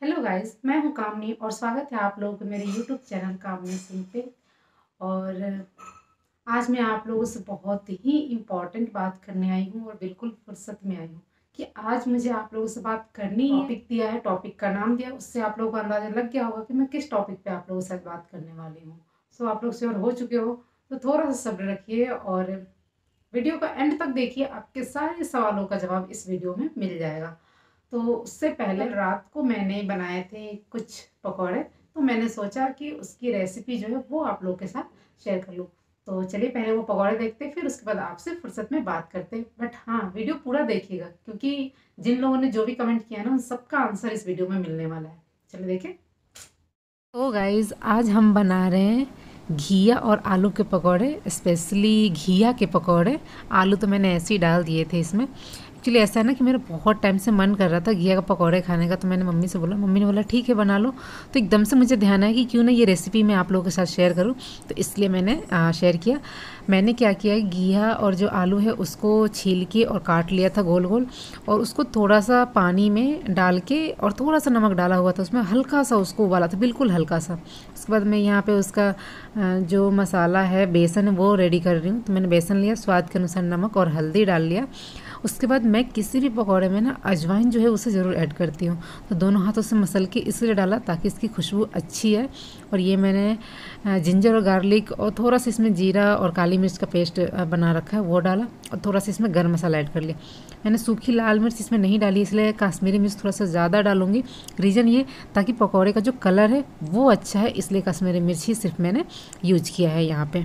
Hello guys, मैं हूं कामनी और स्वागत है आप लोगों को मेरे यूट्यूब चैनल कामनी सिंह पे। और आज मैं आप लोगों से बहुत ही इम्पोर्टेंट बात करने आई हूं और बिल्कुल फुर्सत में आई हूं कि आज मुझे आप लोगों से बात करनी है। टॉपिक दिया है, टॉपिक का नाम दिया, उससे आप लोगों को अंदाजा लग गया होगा कि मैं किस टॉपिक पे आप लोगों से बात करने वाली हूँ। सो आप लोग श्योर हो चुके हो तो थोड़ा सा सब्र रखिए और वीडियो का एंड तक देखिए। आपके सारे सवालों का जवाब इस वीडियो में मिल जाएगा। तो उससे पहले रात को मैंने बनाए थे कुछ पकौड़े, तो मैंने सोचा कि उसकी रेसिपी जो है वो आप लोग के साथ शेयर कर लूँ। तो चलिए पहले वो पकौड़े देखते हैं, फिर उसके बाद आपसे फुर्सत में बात करते हैं। बट हाँ, वीडियो पूरा देखिएगा क्योंकि जिन लोगों ने जो भी कमेंट किया ना उन सबका आंसर इस वीडियो में मिलने वाला है। चलिए देखें। तो गाइज आज हम बना रहे हैं घिया और आलू के पकौड़े, स्पेशली घिया के पकौड़े। आलू तो मैंने ऐसे ही डाल दिए थे इसमें। एक्चुअली ऐसा है ना कि मेरा बहुत टाइम से मन कर रहा था घिया का पकौड़े खाने का, तो मैंने मम्मी से बोला, मम्मी ने बोला ठीक है बना लो। तो एकदम से मुझे ध्यान आया कि क्यों ना ये रेसिपी मैं आप लोगों के साथ शेयर करूं, तो इसलिए मैंने शेयर किया। मैंने क्या किया, घिया और जो आलू है उसको छील के और काट लिया था गोल गोल, और उसको थोड़ा सा पानी में डाल के और थोड़ा सा नमक डाला हुआ था उसमें, हल्का सा उसको उबाला था, बिल्कुल हल्का सा। उसके बाद मैं यहाँ पे उसका जो मसाला है, बेसन है, वो रेडी कर रही हूँ। तो मैंने बेसन लिया, स्वाद के अनुसार नमक और हल्दी डाल लिया। उसके बाद मैं किसी भी पकौड़े में ना अजवाइन जो है उसे ज़रूर ऐड करती हूँ। तो दोनों हाथों से मसल के इसलिए डाला ताकि इसकी खुशबू अच्छी है। और ये मैंने जिंजर और गार्लिक और थोड़ा सा इसमें जीरा और काली मिर्च का पेस्ट बना रखा है वो डाला, और थोड़ा सा इसमें गर्म मसाला ऐड कर लिया। मैंने सूखी लाल मिर्च इसमें नहीं डाली, इसलिए कश्मीरी मिर्च थोड़ा सा ज़्यादा डालूंगी। रीज़न ये ताकि पकौड़े का जो कलर है वो अच्छा है, इसलिए कश्मीरी मिर्च ही सिर्फ मैंने यूज किया है यहाँ पे।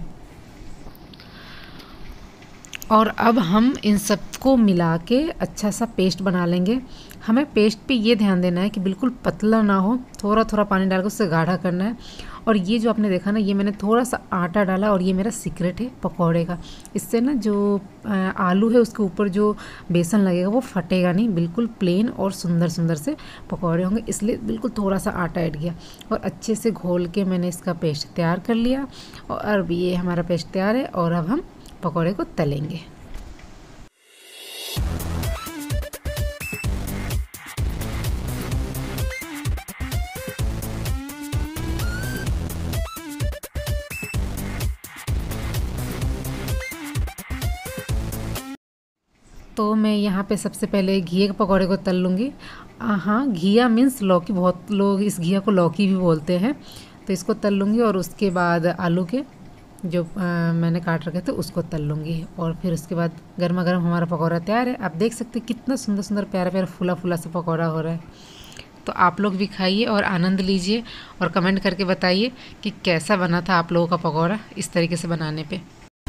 और अब हम इन सबको मिला के अच्छा सा पेस्ट बना लेंगे। हमें पेस्ट पे ये ध्यान देना है कि बिल्कुल पतला ना हो, थोड़ा थोड़ा पानी डाल के उससे गाढ़ा करना है। और ये जो आपने देखा ना, ये मैंने थोड़ा सा आटा डाला, और ये मेरा सीक्रेट है पकौड़े का। इससे ना जो आलू है उसके ऊपर जो बेसन लगेगा वो फटेगा नहीं, बिल्कुल प्लेन और सुंदर सुंदर से पकौड़े होंगे। इसलिए बिल्कुल थोड़ा सा आटा ऐड किया और अच्छे से घोल के मैंने इसका पेस्ट तैयार कर लिया। और अब ये हमारा पेस्ट तैयार है, और अब हम पकौड़े को तलेंगे। तो मैं यहाँ पे सबसे पहले घिये के पकौड़े को तल लूँगी। हाँ, घिया मीन्स लौकी, बहुत लोग इस घिया को लौकी भी बोलते हैं। तो इसको तल लूँगी, और उसके बाद आलू के जो मैंने काट रखे थे उसको तल लूँगी। और फिर उसके बाद गर्मा गर्म हमारा पकौड़ा तैयार है। आप देख सकते हैं कितना सुंदर सुंदर प्यारा प्यारा फूला फूला सा पकौड़ा हो रहा है। तो आप लोग भी खाइए और आनंद लीजिए, और कमेंट करके बताइए कि कैसा बना था आप लोगों का पकौड़ा इस तरीके से बनाने पे।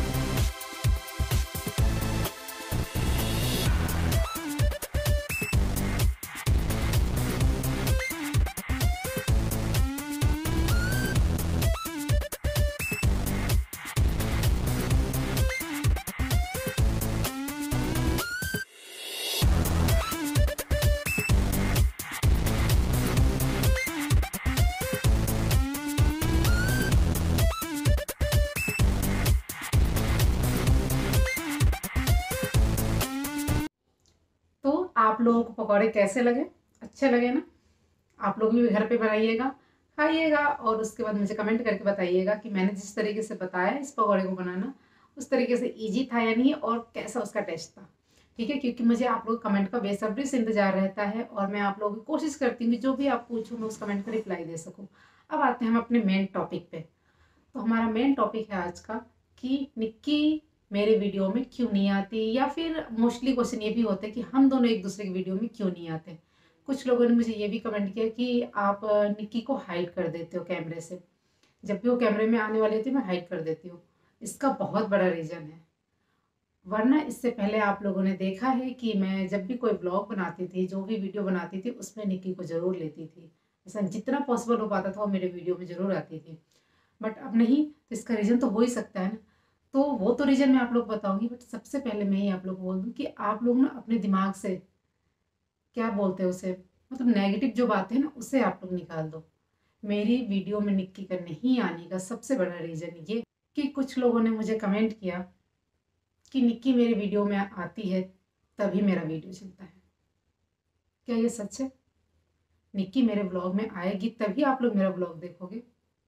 तो आप लोगों को पकौड़े कैसे लगे? अच्छे लगे ना? आप लोग भी घर पे बनाइएगा, खाइएगा, और उसके बाद मुझे कमेंट करके बताइएगा कि मैंने जिस तरीके से बताया इस पकौड़े को बनाना उस तरीके से इजी था या नहीं, और कैसा उसका टेस्ट था। ठीक है, क्योंकि मुझे आप लोग कमेंट का बेसब्री से इंतजार रहता है, और मैं आप लोगों की कोशिश करती हूँ कि जो भी आप पूछो मैं उस कमेंट का रिप्लाई दे सकूँ। अब आते हैं हम अपने मेन टॉपिक पे। तो हमारा मेन टॉपिक है आज का कि निक्की मेरे वीडियो में क्यों नहीं आती, या फिर मोस्टली क्वेश्चन ये भी होते हैं कि हम दोनों एक दूसरे की वीडियो में क्यों नहीं आते। कुछ लोगों ने मुझे ये भी कमेंट किया कि आप निक्की को हाइड कर देते हो कैमरे से, जब भी वो कैमरे में आने वाली होती है मैं हाइड कर देती हूँ। इसका बहुत बड़ा रीज़न है। वरना इससे पहले आप लोगों ने देखा है कि मैं जब भी कोई ब्लॉग बनाती थी, जो भी वीडियो बनाती थी, उसमें निक्की को ज़रूर लेती थी। ऐसा जितना पॉसिबल हो पाता था वो मेरे वीडियो में ज़रूर आती थी। बट अब नहीं, तो इसका रीज़न तो हो ही सकता है ना। तो वो तो रीज़न मैं आप लोग बताऊंगी, बट सबसे पहले मैं ही आप लोग को बोल दूँ कि आप लोग ना अपने दिमाग से, क्या बोलते हैं उसे, मतलब नेगेटिव जो बातें हैं ना उसे आप लोग निकाल दो। मेरी वीडियो में निक्की का नहीं आने का सबसे बड़ा रीज़न ये कि कुछ लोगों ने मुझे कमेंट किया कि निक्की मेरी वीडियो में आती है तभी मेरा वीडियो चलता है। क्या ये सच है? निक्की मेरे ब्लॉग में आएगी तभी आप लोग मेरा ब्लॉग देखोगे।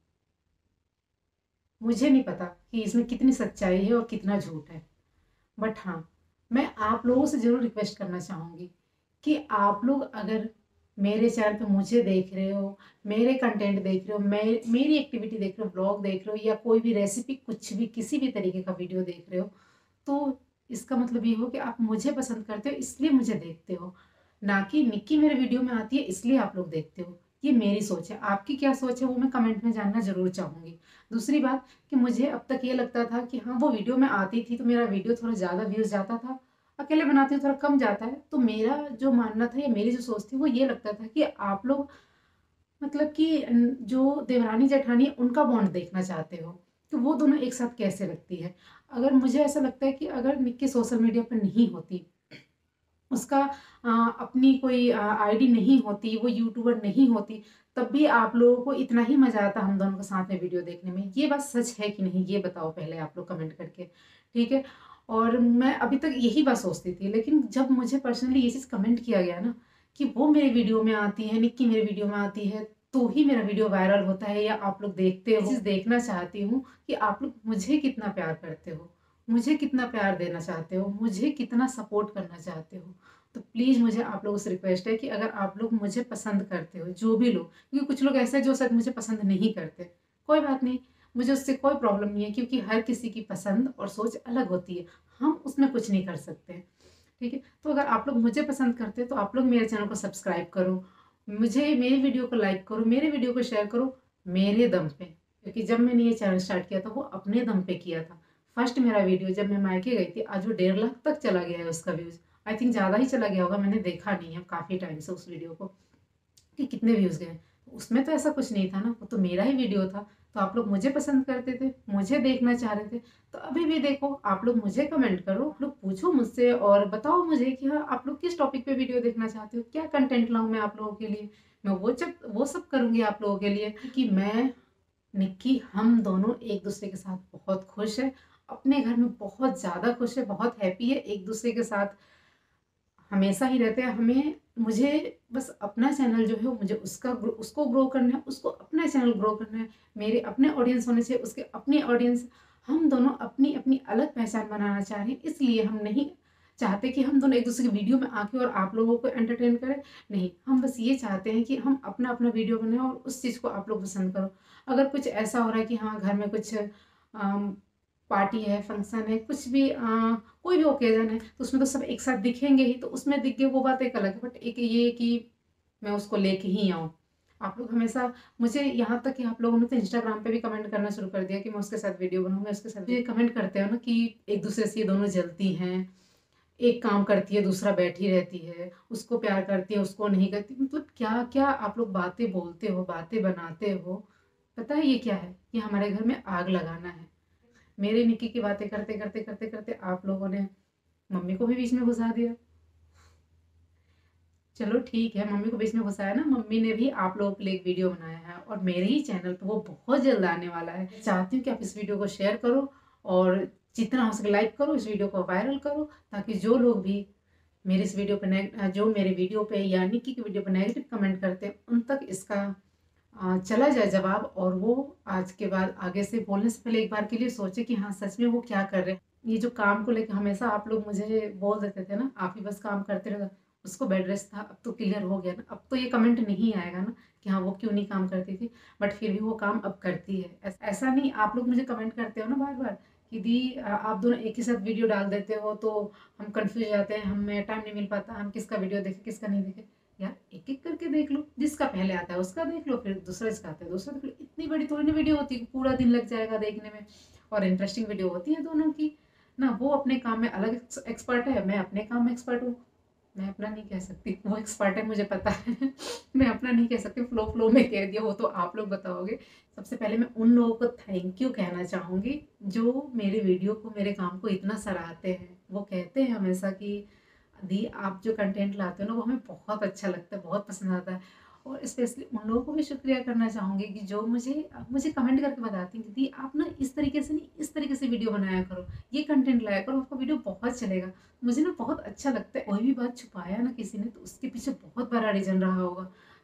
मुझे नहीं पता कि इसमें कितनी सच्चाई है और कितना झूठ है, बट हाँ, मैं आप लोगों से ज़रूर रिक्वेस्ट करना चाहूँगी कि आप लोग अगर मेरे चैनल पे मुझे देख रहे हो, मेरे कंटेंट देख रहे हो, मेरी एक्टिविटी देख रहे हो, ब्लॉग देख रहे हो या कोई भी रेसिपी कुछ भी किसी भी तरीके का वीडियो देख रहे हो, तो इसका मतलब ये हो कि आप मुझे पसंद करते हो इसलिए मुझे देखते हो, ना कि निक्की मेरे वीडियो में आती है इसलिए आप लोग देखते हो। ये मेरी सोच है, आपकी क्या सोच है वो मैं कमेंट में जानना ज़रूर चाहूँगी। दूसरी बात कि मुझे अब तक ये लगता था कि हाँ, वो वीडियो में आती थी तो मेरा वीडियो थोड़ा ज़्यादा व्यूज़ जाता था, अकेले बनाती हूँ थोड़ा कम जाता है। तो मेरा जो मानना था या मेरी जो सोच थी वो ये लगता था कि आप लोग मतलब कि जो देवरानी जेठानी उनका बॉन्ड देखना चाहते हो, तो वो दोनों एक साथ कैसे लगती है। अगर मुझे ऐसा लगता है कि अगर निक्की सोशल मीडिया पर नहीं होती, उसका अपनी कोई आईडी नहीं होती, वो यूट्यूबर नहीं होती, तब भी आप लोगों को इतना ही मज़ा आता हम दोनों के साथ में वीडियो देखने में। ये बात सच है कि नहीं, ये बताओ पहले आप लोग कमेंट करके, ठीक है? और मैं अभी तक यही बात सोचती थी, लेकिन जब मुझे पर्सनली ये चीज़ कमेंट किया गया ना कि वो मेरे वीडियो में आती है, निक्की मेरे वीडियो में आती है, तो ही मेरा वीडियो वायरल होता है या आप लोग देखते हो। ये चीज़ देखना चाहती हूँ कि आप लोग मुझे कितना प्यार करते हो, मुझे कितना प्यार देना चाहते हो, मुझे कितना सपोर्ट करना चाहते हो। तो प्लीज़ मुझे आप लोगों से रिक्वेस्ट है कि अगर आप लोग मुझे पसंद करते हो, जो भी लोग, क्योंकि कुछ लोग ऐसे हैं जो शायद मुझे पसंद नहीं करते, कोई बात नहीं, मुझे उससे कोई प्रॉब्लम नहीं है क्योंकि हर किसी की पसंद और सोच अलग होती है, हम उसमें कुछ नहीं कर सकते, ठीक है? तो अगर आप लोग मुझे पसंद करते हो तो आप लोग मेरे चैनल को सब्सक्राइब करो, मुझे मेरी वीडियो को लाइक करो, मेरे वीडियो को शेयर करो मेरे दम पे, क्योंकि जब मैंने ये चैनल स्टार्ट किया था वो अपने दम पे किया था। फर्स्ट मेरा वीडियो जब मैं मायके गई थी, आज वो 1.5 लाख तक चला गया है उसका व्यूज़। आई थिंक ज़्यादा ही चला गया होगा, मैंने देखा नहीं है काफ़ी टाइम से उस वीडियो को कि कितने व्यूज़ गए। उसमें तो ऐसा कुछ नहीं था ना, वो तो मेरा ही वीडियो था। तो आप लोग मुझे पसंद करते थे, मुझे देखना चाह रहे थे, तो अभी भी देखो, आप लोग मुझे कमेंट करो, आप लोग पूछो मुझसे और बताओ मुझे कि हाँ, आप लोग किस टॉपिक पे वीडियो देखना चाहते हो, क्या कंटेंट लाऊँ मैं आप लोगों के लिए। मैं वो सब करूँगी आप लोगों के लिए कि मैं, निक्की, हम दोनों एक दूसरे के साथ बहुत खुश है, अपने घर में बहुत ज़्यादा खुश है, बहुत हैप्पी है, एक दूसरे के साथ हमेशा ही रहते हैं। मुझे बस अपना चैनल जो है वो मुझे उसको ग्रो करना है, उसको अपना चैनल ग्रो करना है, मेरे अपने ऑडियंस होने चाहिए, उसके अपने ऑडियंस। हम दोनों अपनी अपनी अलग पहचान बनाना चाह रहे हैं, इसलिए हम नहीं चाहते कि हम दोनों एक दूसरे की वीडियो में आके और आप लोगों को एंटरटेन करें। नहीं, हम बस ये चाहते हैं कि हम अपना अपना वीडियो बनाएं और उस चीज़ को आप लोग पसंद करो। अगर कुछ ऐसा हो रहा है कि हाँ, घर में कुछ पार्टी है, फंक्शन है, कुछ भी कोई भी ओकेजन है, तो उसमें तो सब एक साथ दिखेंगे ही, तो उसमें दिख गए वो बात एक अलग है, बट एक ये कि मैं उसको लेके ही आऊँ। आप लोग हमेशा मुझे, यहाँ तक कि आप लोगों ने तो इंस्टाग्राम पे भी कमेंट करना शुरू कर दिया कि मैं उसके साथ वीडियो बनाऊँ, मैं उसके साथ ये कमेंट करते हो ना कि एक दूसरे से ये दोनों जलती हैं, एक काम करती है, दूसरा बैठी रहती है, उसको प्यार करती है, उसको नहीं करती। मतलब क्या-क्या आप लोग बातें बोलते हो, बातें बनाते हो। पता है ये क्या है? ये हमारे घर में आग लगाना है। मेरे निक्की की बातें करते-करते आप लोगों ने मम्मी को भी बीच में घुसा दिया। चलो ठीक है, मम्मी को बीच में घुसाया ना, मम्मी ने भी आप लोगों के लिए एक वीडियो बनाया है और मेरे ही चैनल पे वो बहुत जल्द आने वाला है। चाहती हूँ कि आप इस वीडियो को शेयर करो और जितना हो सके लाइक करो, इस वीडियो को वायरल करो, ताकि जो लोग भी मेरे इस वीडियो पे जो मेरे वीडियो पे या निक्की की वीडियो पे नेगेटिव कमेंट करते हैं, उन तक इसका चला जाए जवाब, और वो आज के बाद आगे से बोलने से पहले एक बार के लिए सोचे कि हाँ, सच में वो क्या कर रहे हैं। ये जो काम को लेके हमेशा आप लोग मुझे बोल देते थे ना, आप ही बस काम करते रहो, उसको बेड रेस्ट था, अब तो क्लियर हो गया ना, अब तो ये कमेंट नहीं आएगा ना कि हाँ, वो क्यों नहीं काम करती थी, बट फिर भी वो काम अब करती है। ऐसा नहीं, आप लोग मुझे कमेंट करते हो ना बार बार कि दी आप दोनों एक ही साथ वीडियो डाल देते हो तो हम कंफ्यूज हो जाते हैं, हमें टाइम नहीं मिल पाता, हम किसका वीडियो देखें किसका नहीं देखें। यार, एक-एक करके देख लो, जिसका पहले आता है उसका देख लो, फिर दूसरा जिसका आता है दूसरा देख लो। इतनी बड़ी थोड़ी ना वीडियो होती है कि पूरा दिन लग जाएगा देखने में, और इंटरेस्टिंग वीडियो होती है दोनों की ना। वो अपने काम में अलग एक्सपर्ट है, मैं अपने काम में एक्सपर्ट हूँ। मैं अपना नहीं कह सकती, वो एक्सपर्ट है मुझे पता है मैं अपना नहीं कह सकती, फ्लो में कह दिया, वो तो आप लोग बताओगे। सबसे पहले मैं उन लोगों को थैंक यू कहना चाहूँगी जो मेरे वीडियो को, मेरे काम को इतना सराहते हैं। वो कहते हैं हमेशा कि दी आप जो कंटेंट लाते हो ना वो हमें बहुत अच्छा लगता है, बहुत पसंद आता है। और स्पेशली उन लोगों को भी शुक्रिया करना चाहूँगी कि जो मुझे मुझे कमेंट करके बताती हैं कि दी आप ना इस तरीके से नहीं, इस तरीके से वीडियो बनाया करो, ये कंटेंट लाया करो, आपका वीडियो बहुत चलेगा। मुझे ना बहुत अच्छा लगता है। कोई भी बात छुपाया ना किसी ने तो उसके पीछे बहुत बड़ा रीज़न रहा होगा।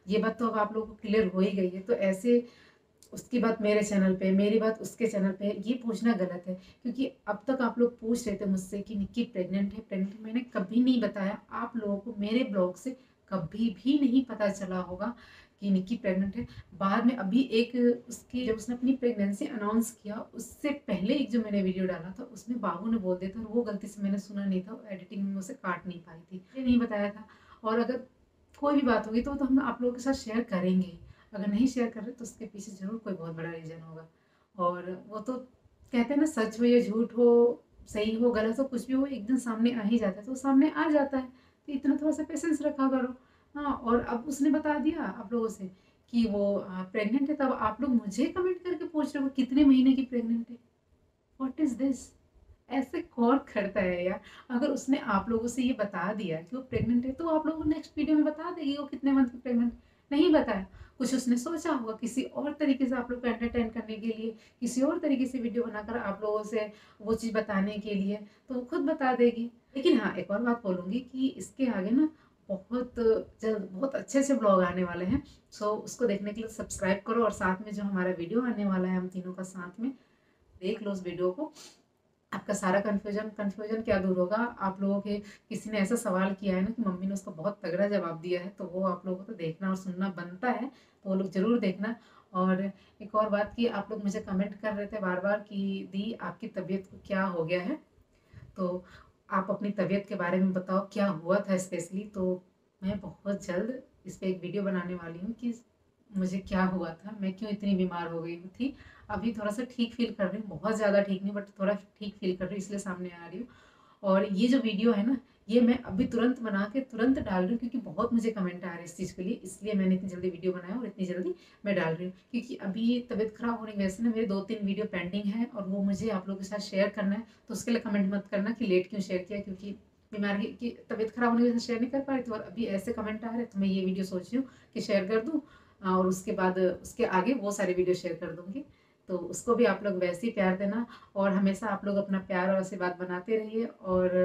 ये बात तो अब आप लोगों को क्लियर हो ही गई है। तो ऐसे उसकी बात मेरे चैनल पे, मेरी बात उसके चैनल पे, ये पूछना गलत है। क्योंकि अब तक आप लोग पूछ रहे थे मुझसे कि निक्की प्रेग्नेंट है, प्रेग्नेंट है। मैंने कभी नहीं बताया। आप लोगों को मेरे ब्लॉग से कभी भी नहीं पता चला होगा कि निक्की प्रेग्नेंट है। बाद में अभी एक उसकी, जब उसने अपनी प्रेगनेंसी अनाउंस किया, उससे पहले एक जो मैंने वीडियो डाला था उसमें बाबू ने बोल दिया था, और वो गलती से मैंने सुना नहीं था, एडिटिंग में उसे काट नहीं पाई थी, ये नहीं बताया था। और अगर कोई भी बात होगी तो हम आप लोगों के साथ शेयर करेंगे। अगर नहीं शेयर कर रहे तो उसके पीछे ज़रूर कोई बहुत बड़ा रीज़न होगा। और वो तो कहते हैं ना, सच हो या झूठ हो, सही हो गलत हो, कुछ भी हो, एक दिन सामने आ ही जाता है। तो सामने आ जाता है, तो इतना थोड़ा सा पेशेंस रखा करो। हाँ, और अब उसने बता दिया आप लोगों से कि वो प्रेग्नेंट है, तब आप लोग मुझे कमेंट करके पूछ रहे हो कितने महीने की प्रेग्नेंट है। What is this? ऐसे कौन करता है यार? अगर उसने आप लोगों से ये बता दिया कि वो प्रेग्नेंट है, तो आप लोगों को नेक्स्ट वीडियो में बता देगी वो कितने मंथ की प्रेग्नेंट। नहीं बताया, कुछ उसने सोचा होगा किसी और तरीके से आप लोग को एंटरटेन करने के लिए, किसी और तरीके से वीडियो बनाकर आप लोगों से वो चीज़ बताने के लिए, तो वो खुद बता देगी। लेकिन हाँ, एक और बात बोलूँगी कि इसके आगे ना बहुत जल्द बहुत अच्छे से ब्लॉग आने वाले हैं। सो उसको देखने के लिए सब्सक्राइब करो, और साथ में जो हमारा वीडियो आने वाला है हम तीनों का साथ में, देख लो उस वीडियो को। आपका सारा कन्फ्यूजन कन्फ्यूजन क्या दूर होगा। आप लोगों के किसी ने ऐसा सवाल किया है ना कि मम्मी ने उसका बहुत तगड़ा जवाब दिया है, तो वो आप लोगों को तो देखना और सुनना बनता है, तो वो लोग ज़रूर देखना। और एक और बात कि आप लोग मुझे कमेंट कर रहे थे बार बार कि दी आपकी तबीयत को क्या हो गया है, तो आप अपनी तबीयत के बारे में बताओ क्या हुआ था स्पेशली। तो मैं बहुत जल्द इस पे एक वीडियो बनाने वाली हूँ कि मुझे क्या हुआ था, मैं क्यों इतनी बीमार हो गई थी। अभी थोड़ा सा ठीक फील कर रही हूँ, बहुत ज़्यादा ठीक नहीं, बट थोड़ा ठीक फील कर रही हूँ, इसलिए सामने आ रही हूँ। और ये जो वीडियो है ना, ये मैं अभी तुरंत बना के तुरंत डाल रही हूँ, क्योंकि बहुत मुझे कमेंट आ रहे हैं इस चीज़ के लिए, इसलिए मैंने इतनी जल्दी वीडियो बनाया और इतनी जल्दी मैं डाल रही हूँ। क्योंकि अभी तबीयत खराब होने की वजह से ना मेरे 2-3 वीडियो पेंडिंग है, और वो मुझे आप लोगों के साथ शेयर करना है। तो उसके लिए कमेंट मत करना कि लेट क्यों शेयर किया, क्योंकि बीमारी की तबीयत खराब होने की वजह से शेयर नहीं कर पा रही थी, और अभी ऐसे कमेंट आ रहे हैं, तो मैं ये वीडियो सोच रही हूँ कि शेयर कर दूँ, और उसके बाद उसके आगे वो सारे वीडियो शेयर कर दूँगी। तो उसको भी आप लोग वैसे ही प्यार देना, और हमेशा आप लोग अपना प्यार और आशीर्वाद बनाते रहिए। और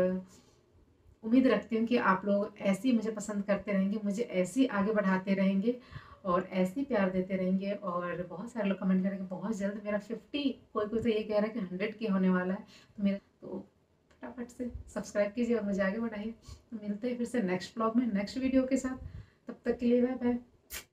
उम्मीद रखती हूँ कि आप लोग ऐसे ही मुझे पसंद करते रहेंगे, मुझे ऐसे ही आगे बढ़ाते रहेंगे, और ऐसे ही प्यार देते रहेंगे। और बहुत सारे लोग कमेंट करेंगे बहुत जल्द मेरा 50, कोई कोई तो ये कह रहा है कि 100 के होने वाला है। तो मेरा तो फटाफट से सब्सक्राइब कीजिए और मुझे आगे बढ़ाइए। तो मिलते हैं फिर से नेक्स्ट ब्लॉग में नेक्स्ट वीडियो के साथ। तब तक के लिए बाय बाय।